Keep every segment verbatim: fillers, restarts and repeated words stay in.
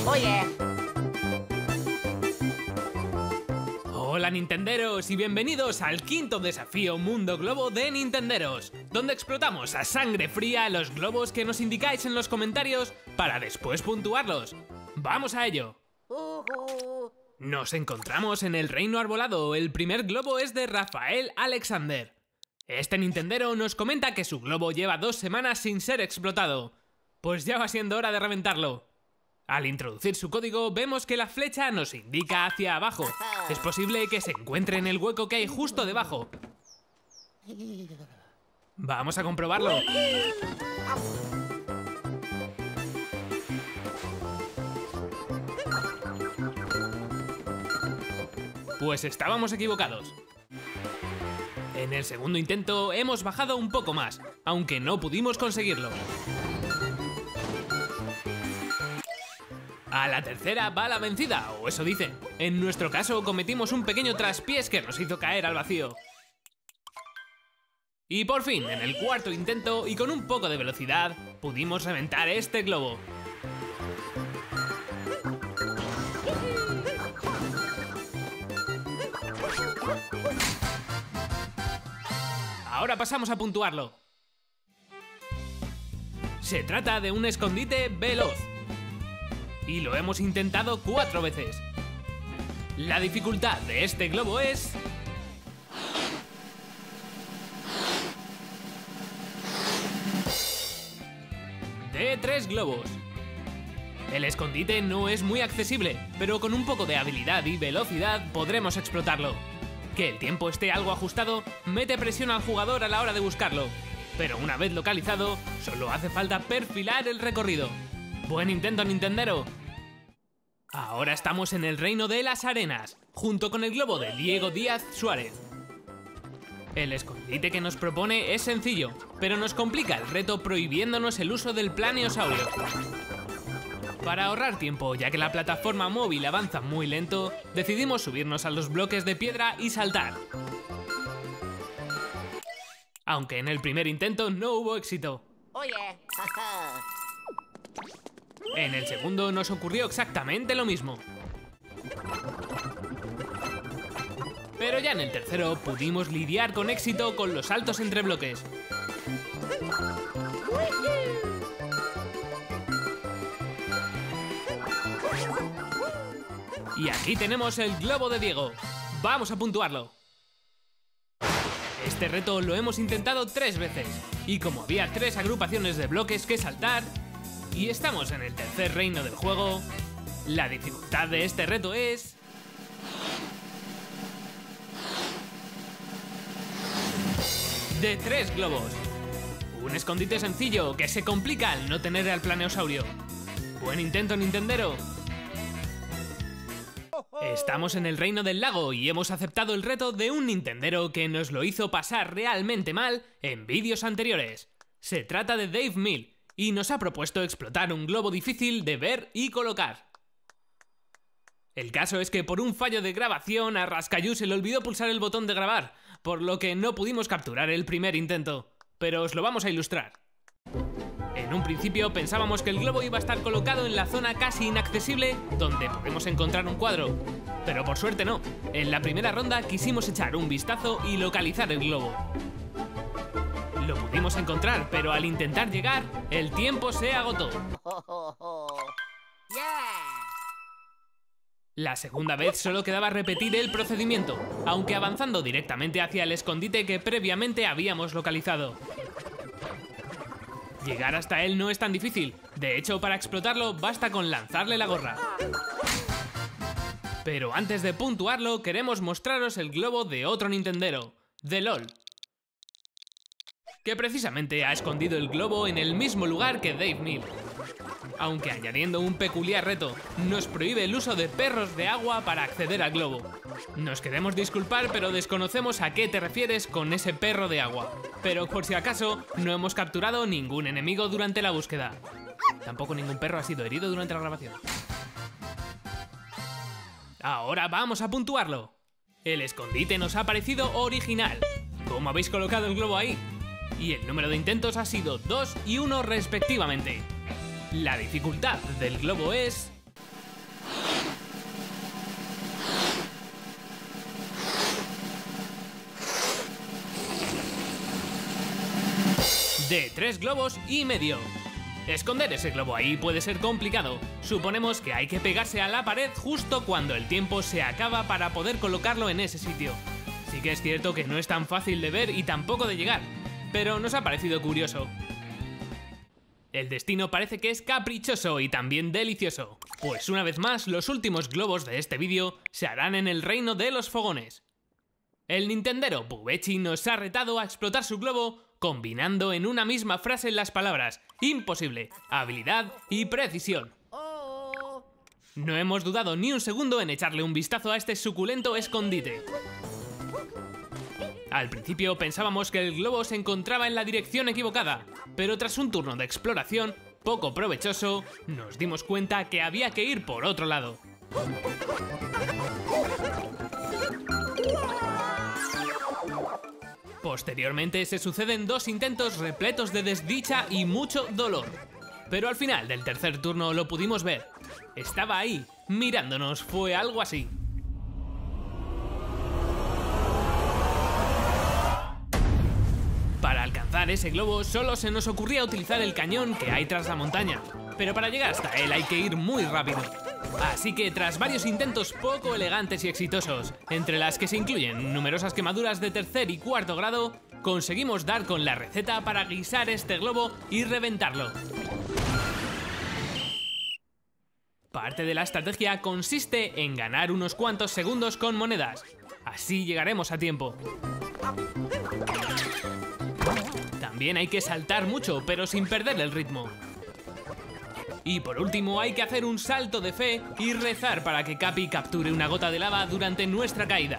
Oye. Hola Nintenderos y bienvenidos al quinto desafío Mundo Globo de Nintenderos, donde explotamos a sangre fría los globos que nos indicáis en los comentarios para después puntuarlos. ¡Vamos a ello! Uh-huh. Nos encontramos en el Reino Arbolado. El primer globo es de Rafael Alexander. Este Nintendero nos comenta que su globo lleva dos semanas sin ser explotado. Pues ya va siendo hora de reventarlo. Al introducir su código vemos que la flecha nos indica hacia abajo. Es posible que se encuentre en el hueco que hay justo debajo. Vamos a comprobarlo. Pues estábamos equivocados. En el segundo intento hemos bajado un poco más, aunque no pudimos conseguirlo. A la tercera va la vencida, o eso dicen. En nuestro caso cometimos un pequeño traspiés que nos hizo caer al vacío. Y por fin, en el cuarto intento y con un poco de velocidad, pudimos reventar este globo. Ahora pasamos a puntuarlo. Se trata de un escondite veloz. Y lo hemos intentado cuatro veces. La dificultad de este globo es... de tres globos. El escondite no es muy accesible, pero con un poco de habilidad y velocidad podremos explotarlo. Que el tiempo esté algo ajustado mete presión al jugador a la hora de buscarlo, pero una vez localizado, solo hace falta perfilar el recorrido. ¡Buen intento, Nintendero! Ahora estamos en el Reino de las Arenas, junto con el globo de Diego Díaz Suárez. El escondite que nos propone es sencillo, pero nos complica el reto prohibiéndonos el uso del planeosaurio. Para ahorrar tiempo, ya que la plataforma móvil avanza muy lento, decidimos subirnos a los bloques de piedra y saltar. Aunque en el primer intento no hubo éxito. Oye. En el segundo nos ocurrió exactamente lo mismo. Pero ya en el tercero pudimos lidiar con éxito con los saltos entre bloques. Y aquí tenemos el globo de Diego. Vamos a puntuarlo. Este reto lo hemos intentado tres veces. Y como había tres agrupaciones de bloques que saltar, y estamos en el tercer reino del juego, la dificultad de este reto es... de tres globos. Un escondite sencillo que se complica al no tener al planeosaurio. Buen intento, Nintendero. Estamos en el Reino del Lago y hemos aceptado el reto de un Nintendero que nos lo hizo pasar realmente mal en vídeos anteriores. Se trata de Dave Mill y nos ha propuesto explotar un globo difícil de ver y colocar. El caso es que por un fallo de grabación a Rascayú se le olvidó pulsar el botón de grabar, por lo que no pudimos capturar el primer intento, pero os lo vamos a ilustrar. En un principio pensábamos que el globo iba a estar colocado en la zona casi inaccesible donde podemos encontrar un cuadro, pero por suerte no. En la primera ronda quisimos echar un vistazo y localizar el globo. Lo pudimos encontrar, pero al intentar llegar, el tiempo se agotó. La segunda vez solo quedaba repetir el procedimiento, aunque avanzando directamente hacia el escondite que previamente habíamos localizado. Llegar hasta él no es tan difícil, de hecho para explotarlo basta con lanzarle la gorra. Pero antes de puntuarlo queremos mostraros el globo de otro Nintendero, de LOL, que precisamente ha escondido el globo en el mismo lugar que Dave Mill. Aunque añadiendo un peculiar reto, nos prohíbe el uso de perros de agua para acceder al globo. Nos queremos disculpar, pero desconocemos a qué te refieres con ese perro de agua. Pero por si acaso, no hemos capturado ningún enemigo durante la búsqueda. Tampoco ningún perro ha sido herido durante la grabación. Ahora vamos a puntuarlo. El escondite nos ha parecido original. ¿Cómo habéis colocado el globo ahí? Y el número de intentos ha sido dos y uno respectivamente. La dificultad del globo es... de tres globos y medio. Esconder ese globo ahí puede ser complicado. Suponemos que hay que pegarse a la pared justo cuando el tiempo se acaba para poder colocarlo en ese sitio. Sí que es cierto que no es tan fácil de ver y tampoco de llegar, pero nos ha parecido curioso. El destino parece que es caprichoso y también delicioso, pues una vez más los últimos globos de este vídeo se harán en el reino de los fogones. El nintendero Pubechi nos ha retado a explotar su globo combinando en una misma frase las palabras imposible, habilidad y precisión. No hemos dudado ni un segundo en echarle un vistazo a este suculento escondite. Al principio pensábamos que el globo se encontraba en la dirección equivocada, pero tras un turno de exploración poco provechoso, nos dimos cuenta que había que ir por otro lado. Posteriormente se suceden dos intentos repletos de desdicha y mucho dolor. Pero al final del tercer turno lo pudimos ver. Estaba ahí, mirándonos, fue algo así. Para alcanzar ese globo solo se nos ocurría utilizar el cañón que hay tras la montaña, pero para llegar hasta él hay que ir muy rápido. Así que tras varios intentos poco elegantes y exitosos, entre las que se incluyen numerosas quemaduras de tercer y cuarto grado, conseguimos dar con la receta para guisar este globo y reventarlo. Parte de la estrategia consiste en ganar unos cuantos segundos con monedas, así llegaremos a tiempo. También hay que saltar mucho, pero sin perder el ritmo. Y por último hay que hacer un salto de fe y rezar para que Capi capture una gota de lava durante nuestra caída.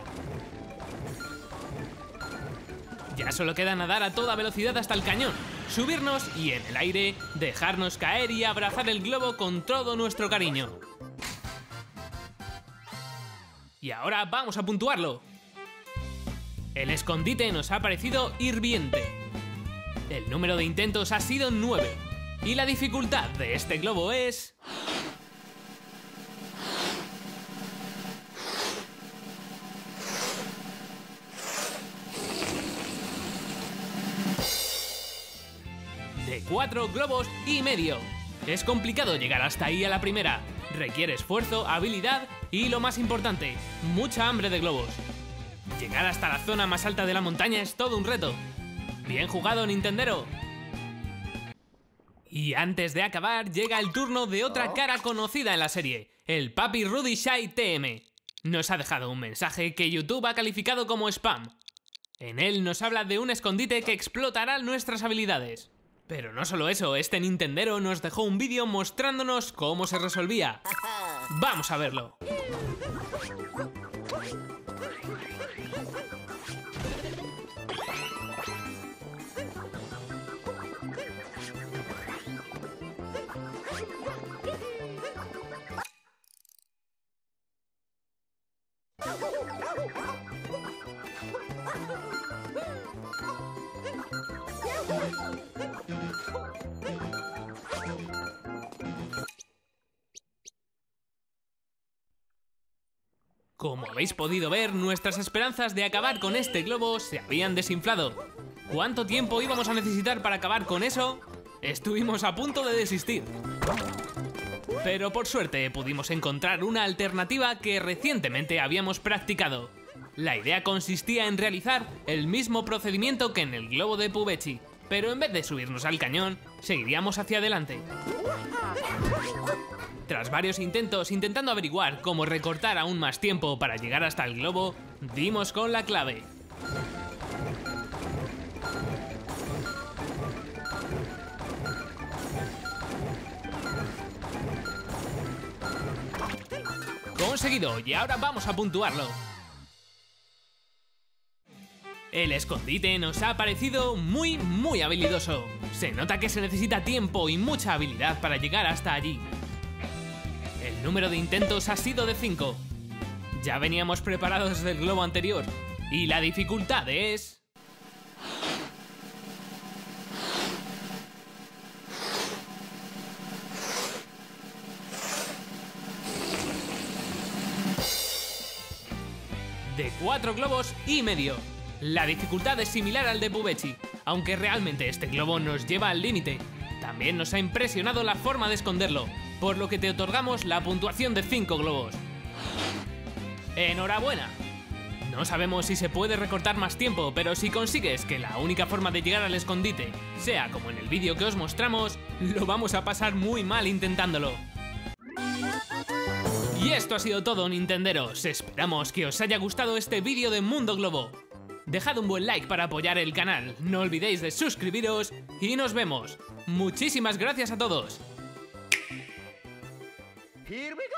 Ya solo queda nadar a toda velocidad hasta el cañón, subirnos y en el aire dejarnos caer y abrazar el globo con todo nuestro cariño. Y ahora vamos a puntuarlo. El escondite nos ha parecido hirviente. El número de intentos ha sido nueve. Y la dificultad de este globo es... de cuatro globos y medio. Es complicado llegar hasta ahí a la primera. Requiere esfuerzo, habilidad y, lo más importante, mucha hambre de globos. Llegar hasta la zona más alta de la montaña es todo un reto. Bien jugado, Nintendero. Y antes de acabar, llega el turno de otra cara conocida en la serie, el Papi Rudy Shy T M. Nos ha dejado un mensaje que YouTube ha calificado como spam. En él nos habla de un escondite que explotará nuestras habilidades. Pero no solo eso, este Nintendero nos dejó un vídeo mostrándonos cómo se resolvía. ¡Vamos a verlo! Como habéis podido ver, nuestras esperanzas de acabar con este globo se habían desinflado. ¿Cuánto tiempo íbamos a necesitar para acabar con eso? Estuvimos a punto de desistir. Pero por suerte pudimos encontrar una alternativa que recientemente habíamos practicado. La idea consistía en realizar el mismo procedimiento que en el globo de Pubechi, pero en vez de subirnos al cañón, seguiríamos hacia adelante. Tras varios intentos intentando averiguar cómo recortar aún más tiempo para llegar hasta el globo, dimos con la clave. Conseguido, y ahora vamos a puntuarlo. El escondite nos ha parecido muy, muy habilidoso. Se nota que se necesita tiempo y mucha habilidad para llegar hasta allí. El número de intentos ha sido de cinco. Ya veníamos preparados del globo anterior. Y la dificultad es... de cuatro globos y medio. La dificultad es similar al de Pubechi, aunque realmente este globo nos lleva al límite. También nos ha impresionado la forma de esconderlo, por lo que te otorgamos la puntuación de cinco globos. ¡Enhorabuena! No sabemos si se puede recortar más tiempo, pero si consigues que la única forma de llegar al escondite sea como en el vídeo que os mostramos, lo vamos a pasar muy mal intentándolo. Y esto ha sido todo, Nintenderos. Esperamos que os haya gustado este vídeo de Mundo Globo. Dejad un buen like para apoyar el canal, no olvidéis de suscribiros y nos vemos. Muchísimas gracias a todos. Here we go.